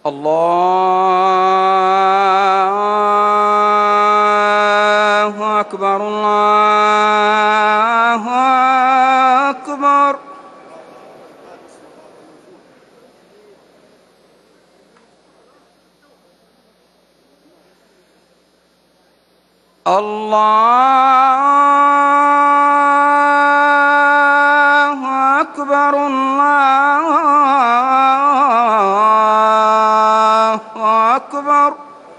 الله أكبر الله أكبر. الله أكبر الله أكبر.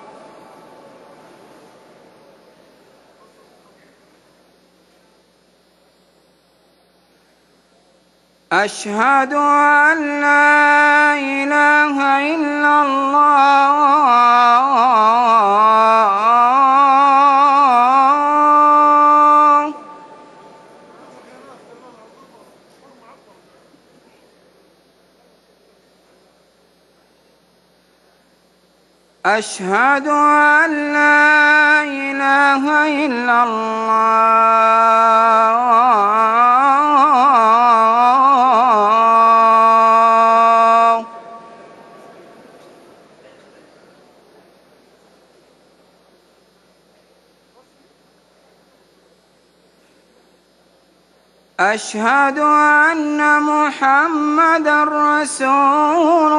أشهد أن لا إله إلا الله. أشهد أن لا إله إلا الله. أشهد أن محمدًا رسول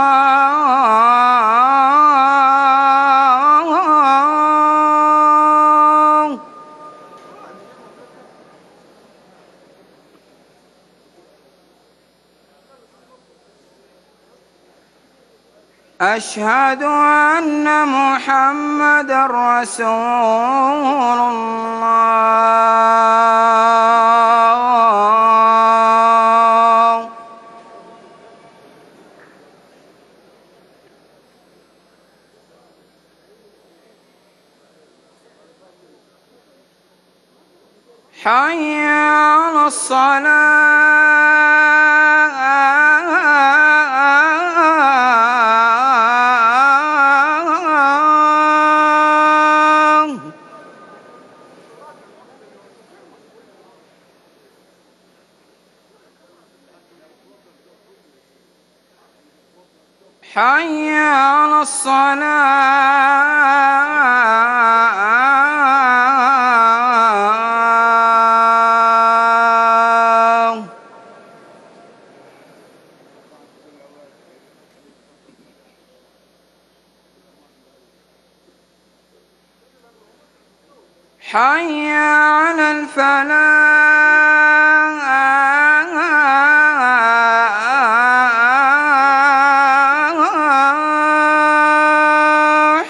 الله. أشهد أن محمدًا رسول الله. حي على الصلاة. حي على الصلاة. حي على الفلاح.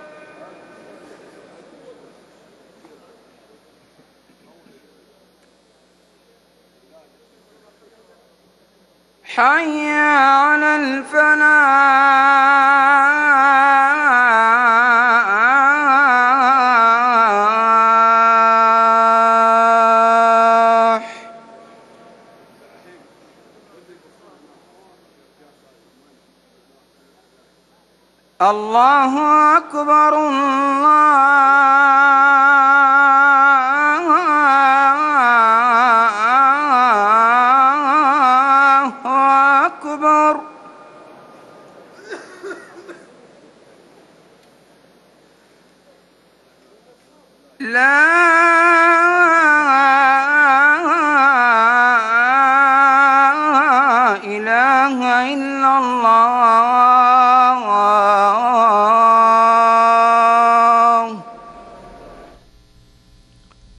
حي على الفلاح. الله أكبر الله أكبر. لا